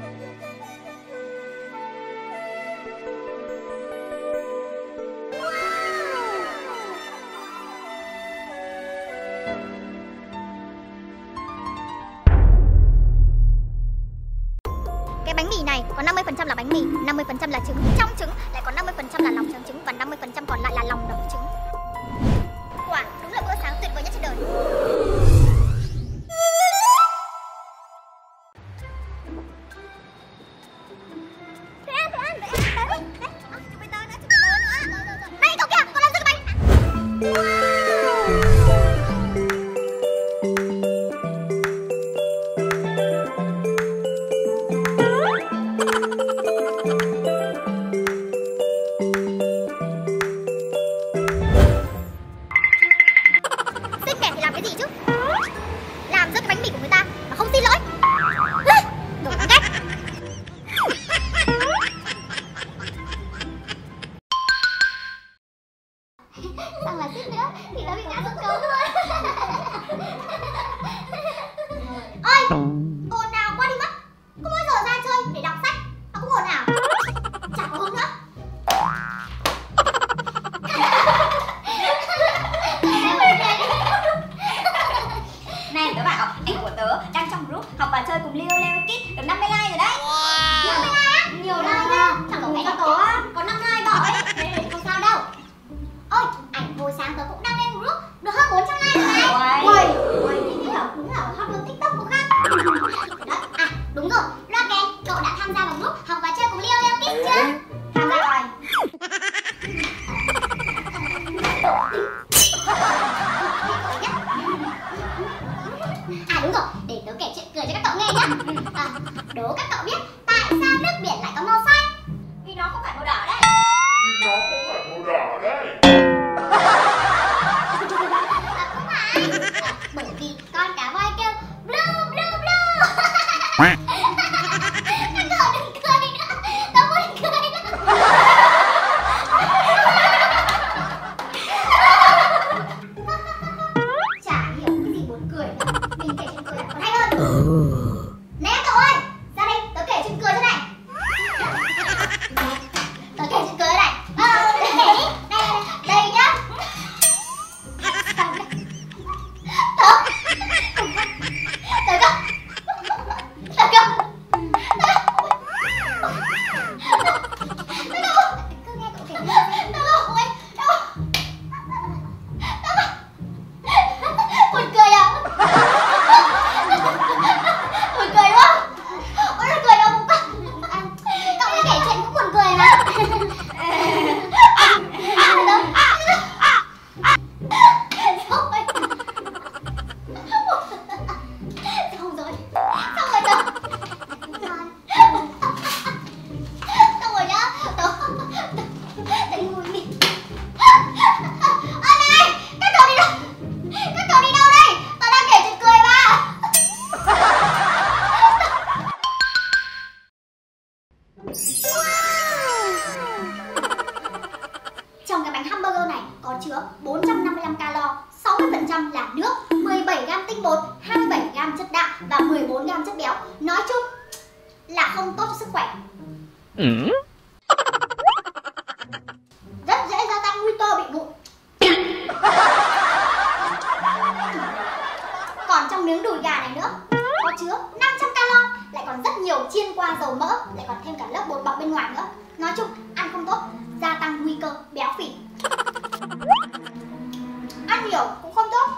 Cái bánh mì này có 50% là bánh mì, 50% là trứng. Trong trứng lại có 50% là lòng trắng trứng và 50% còn lại là lòng đỏ trứng. Quả đúng là bữa sáng tuyệt vời nhất trên đời. Này cậu kìa, con làm rơi cái bánh. Xinh đẹp thì làm cái gì chứ? Làm rơi cái bánh mì của người ta mà không xin lỗi. Đồ đáng ghét. Sao mà xích nữa thì nó bị ngã xuống cống luôn. Ôi, ồn nào quá đi mất. Có bao giờ ra chơi để đọc sách mà cũng ồn ào. Chả có hứng nữa. Này các bạn ạ, anh của tớ đang trong group học và chơi cùng Leo Leo Kids được 50 like rồi đấy. 50 like á? Nhiều like á. Chẳng có cho tớ có 5 like bỏ ấy. Nên không sao đâu. Ôi, ảnh hồi sáng tớ cũng đăng lên group được hơn 400 like rồi này. Ôi, thì hiểu, đúng là hot luôn TikTok của khác. Đó, à đúng rồi, Loa Kèn, cậu đã tham gia vào group học và chơi cùng Leo Leo Kids chưa? Tham gia rồi. À đúng rồi, để tớ kể chuyện cười cho các cậu nghe nhá. Đố các cậu biết tại sao nước biển lại có màu xanh? Vì nó không phải màu đỏ đấy. Không phải. Bởi vì con cá voi kêu blue blue blue. Các cậu đừng cười nữa, tớ muốn cười nữa. Chả hiểu cái gì buồn cười nữa. Mình kể chuyện cười còn hay hơn. Nè cậu ơi, ra đây tớ kể chuyện cười cho này. Tớ kể chuyện cười đây này. Tớ kể đi. Đây nhá. Tớ cơ. Trong cái bánh hamburger này có chứa 455 calo, 60% là nước, 17 gram tinh bột, 27 gram chất đạm và 14 gram chất béo. Nói chung là không tốt cho sức khỏe. Rất dễ gia tăng nguy cơ bị mụn. Còn trong miếng đùi gà này nữa có chứa 500 calo, lại còn rất nhiều chiên qua dầu mỡ, lại còn thêm cả lớp bột bọc bên ngoài nữa. Nói chung ăn không tốt, gia tăng nguy cơ béo phì. Ăn nhiều cũng không tốt.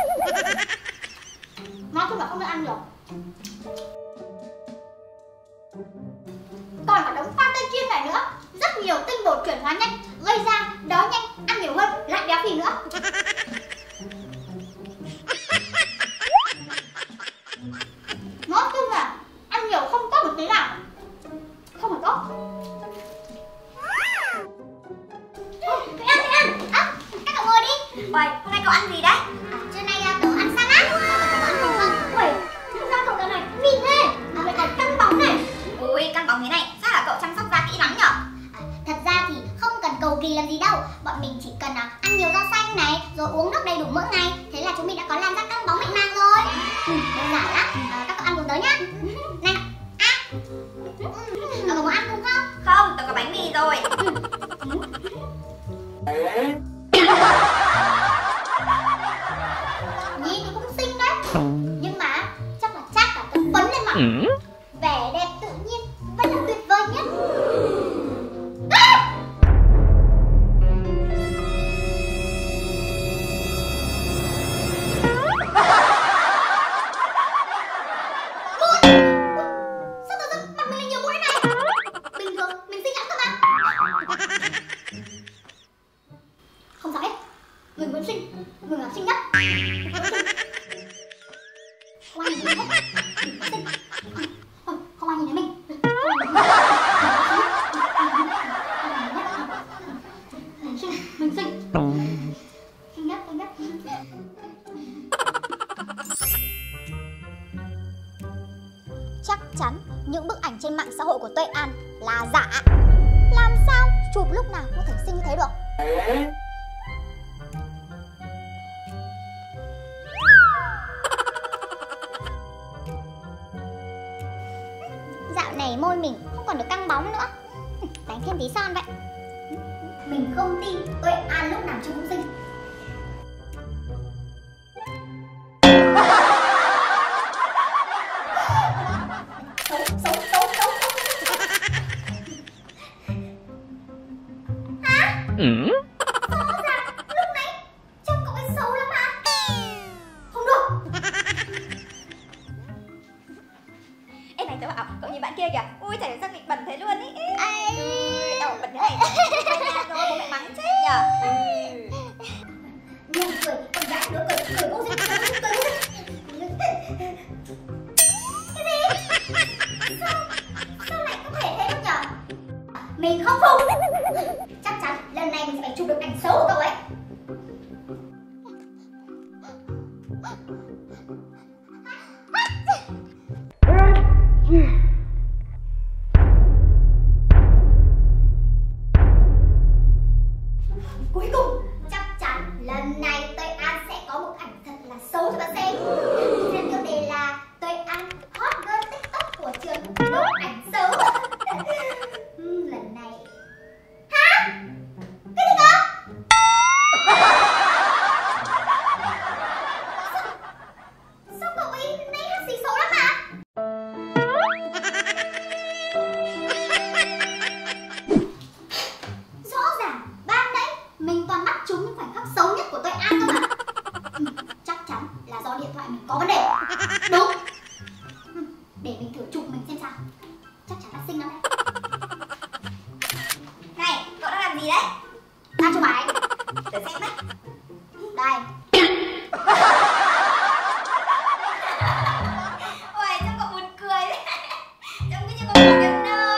Nói chung là không nên ăn nhiều. Còn cả đống khoai tây chiên này nữa, rất nhiều tinh bột chuyển hóa nhanh, gây ra đói nhanh, ăn nhiều hơn lại béo phì nữa. Nói chung là ăn nhiều không tốt một tí nào. Không phải tốt. Thế ăn. Các cậu ngồi đi. Vậy, hôm nay cậu ăn gì đấy? Trưa nay tớ ăn salad. Cậu ăn không không? Ui, thực ra cậu cái này mịn thế. Lại còn căng bóng này. Ui, căng bóng thế này, chắc là cậu chăm sóc da kỹ lắm nhở? Thật ra thì không cần cầu kỳ làm gì đâu. Bọn mình chỉ cần ăn nhiều rau xanh này, rồi uống nước đầy đủ mỗi ngày. Thế là chúng mình đã có làn da căng bóng mịn màng rồi. Đơn giản lắm. Các cậu ăn cùng tớ nhá. Này, Cậu có muốn ăn cùng không? Không, tớ có bánh mì rồi. Nhìn thì cũng xinh đấy, nhưng mà chắc là tớ phấn lên mặt. Vẻ đẹp tự nhiên vẫn là tuyệt vời nhất. Sao tự dưng mặt mình lại nhiều mũi này? Bình thường mình xinh lắm cơ mà. Không sao hết, mình vẫn xinh, mình là xinh nhất. Không ai nhìn mình hết, mình vẫn xinh. Không ai nhìn thấy mình. Mình xinh, mình xinh. Xinh nhất, xinh nhất. Chắc chắn những bức ảnh trên mạng xã hội của Tuệ An là giả. Làm sao chụp lúc nào có thể xinh như thế được? Dạo này môi mình không còn được căng bóng nữa, đánh thêm tí son vậy. Mình không tin Tuệ An lúc nào trông cũng xinh. Xấu. Hả? Rõ ràng lúc nãy trông cậu ấy xấu lắm hả? Không được. Ê này tớ bảo, cậu nhìn bạn kia kìa. Ui chả hiểu sao bị bẩn thế luôn ý. Đâu bẩn thế này. Về nhà rồi bố mẹ mắng chết nhở. Nhiều cười, con gái nữa cười vô sinh, cười. Cái gì? Sao lại có thể thế được nhở? Mình không phục. Chắc chắn lần này mình sẽ phải chụp được ảnh xấu của cậu ấy. Cuối cùng chắc chắn lần này Tuệ An sẽ có một ảnh thật là xấu cho bạn xem. Xem tiêu đề là Tuệ An hot girl TikTok của trường nốt ảnh xấu. Lần này hả? Cái gì cơ? Sao cậu ấy nay hát gì xấu lắm hả? Rõ ràng ban nãy mình toàn bắt trúng những khoảnh khắc xấu nhất của Tuệ An cơ mà. Chắc chắn là do điện thoại mình có vấn đề. Đúng. Để mình thử chụp mình xem sao. Chắc chắn là xinh lắm đấy. Này, cậu đang làm gì đấy? Ta chụp ảnh. Tớ xem đấy. Đây. Ôi, trông cậu buồn cười đấy. Trông cứ như con bò đến nơi.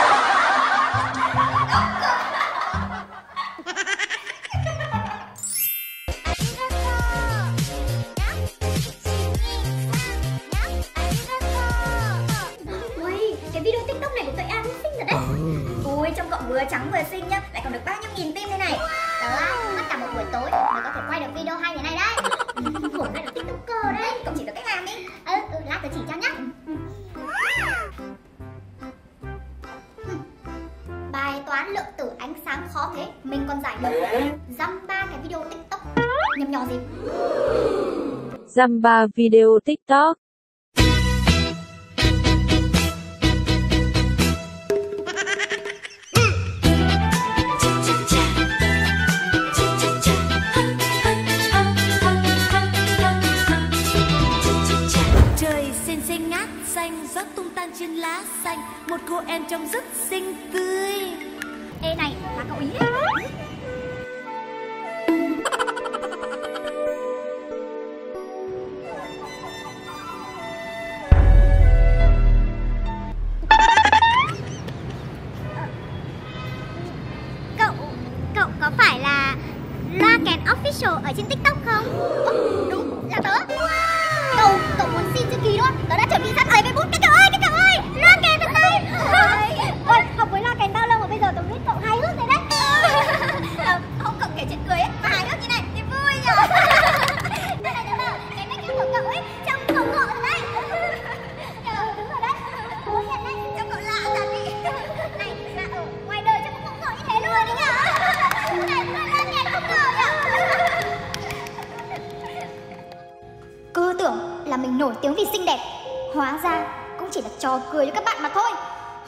Ui, cái video TikTok này của Tuệ An xinh thật đấy. Ui, trông cậu vừa trắng vừa xinh nhá. Lại còn được bao nhiêu nghìn tim thế này. Tớ mất cả một buổi tối mới có thể quay được video hay thế này đấy. Khổ ra được TikToker đấy. Cậu chỉ tớ cách làm đi. Lát tớ chỉ cho nhá. Bài toán lượng tử ánh sáng khó thế mình còn giải được. Dăm ba cái video TikTok nhầm nhò gì? Dăm ba video TikTok. Trời xinh xinh ngát xanh, gió tung tan trên lá xanh, một cô em trông rất xinh tươi. Ê này, là cậu ý đấy. Cậu có phải là Loa Kèn Official ở trên TikTok không? Đúng, là tớ. Cậu muốn xin chữ ký luôn. Tớ đã chuẩn bị sẵn ở Facebook. Cái cậu ơi, Loa Kèn thật đây. Ôi, học với Loa Kèn bao lâu mà bây giờ tớ biết cậu hài hước thế đấy. trò cười cho các bạn mà thôi.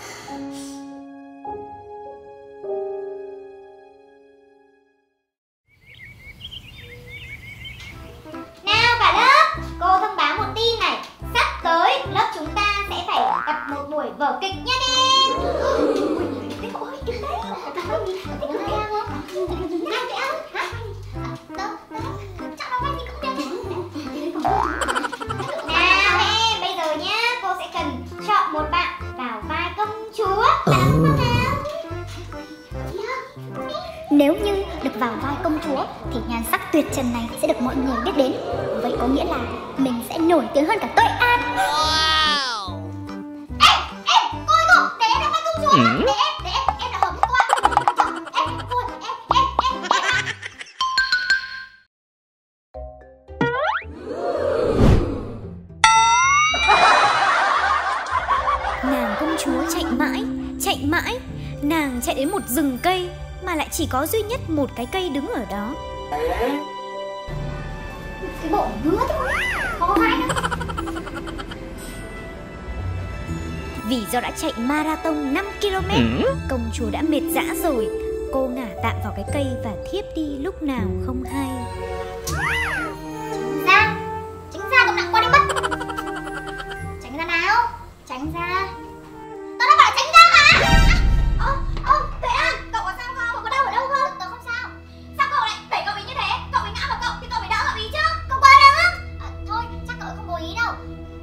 Nào cả lớp, cô thông báo một tin này. Sắp tới lớp chúng ta sẽ phải tập một buổi vở kịch nha em. Ôi, im đấy. Tập vai gì? Thích cười không? Ai vậy không? Hả? Đâu? Chắc đâu vai gì cũng biết. Nào em, bây giờ nhá, cô sẽ cần chọn một bạn vào vai công chúa. Nếu như được vào vai công chúa thì nhan sắc tuyệt trần này sẽ được mọi người biết đến. Vậy có nghĩa là mình sẽ nổi tiếng hơn cả Tuệ An. Wow. Em, cô ơi, để em vào vai công chúa. Để em đã hợp với cô ạ. Nàng công chúa chạy mãi. Nàng chạy đến một rừng cây mà lại chỉ có duy nhất một cái cây đứng ở đó. Cái bộ ngứa thôi, khó vai nữa. Vì do đã chạy marathon 5 km, công chúa đã mệt rã rồi. Cô ngả tạm vào cái cây và thiếp đi lúc nào không hay. Tránh ra, cậu nặng qua đi mất. Tránh ra nào, tránh ra. Tao đã bảo tránh ra mà. Tuệ An, cậu có sao không? Cậu có đau ở đâu không? Tớ không sao. Sao cậu lại đẩy cậu ý như thế? Cậu ấy ngã vào cậu thì cậu phải đỡ cậu ý chứ. Cậu qua đâu á? Thôi, chắc cậu không cố ý đâu.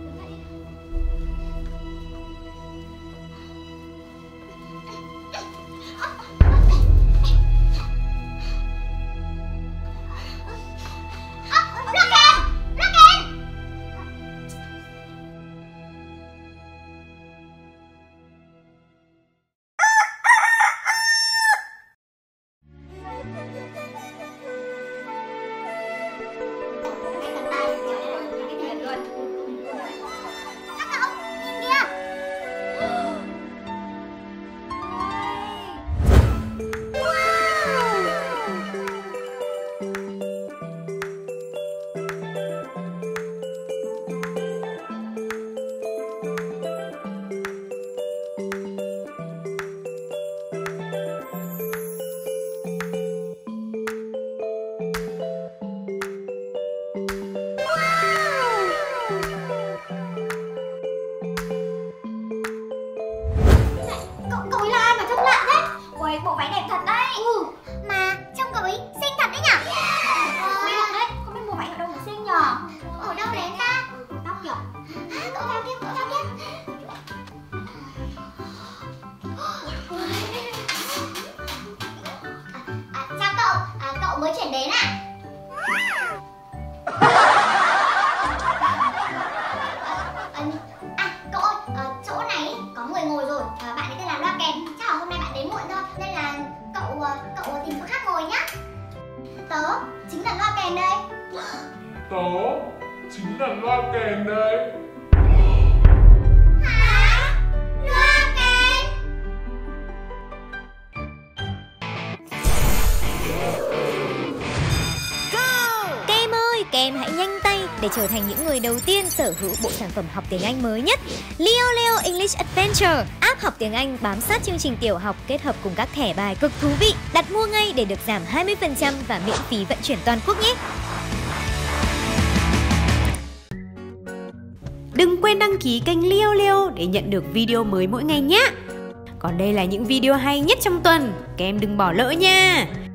Bộ váy đẹp thật đấy. Mà trông cậu ấy xinh thật đấy nhỉ? Đấy, không biết mua váy ở đâu mà xinh nhỉ? Ở đâu đến ta? Tóc nhỉ? Cậu theo tiếp, chào cậu, cậu mới chuyển đến à? Cậu ơi, chỗ này có người ngồi rồi. Bạn ấy tên là Loa Kèn. Chắc là hôm nay bạn đến muộn thôi, nên là cậu tìm chỗ khác ngồi nhá. Tớ chính là Loa Kèn đây. Tớ chính là Loa Kèn đây. Hả? Loa Kèn? Các em ơi, các em hãy nhanh tay để trở thành những người đầu tiên sở hữu bộ sản phẩm học tiếng Anh mới nhất Leo English Adventure. App học tiếng Anh bám sát chương trình tiểu học kết hợp cùng các thẻ bài cực thú vị. Đặt mua ngay để được giảm 20% và miễn phí vận chuyển toàn quốc nhé. Đừng quên đăng ký kênh Leo để nhận được video mới mỗi ngày nhé. Còn đây là những video hay nhất trong tuần, các em đừng bỏ lỡ nha.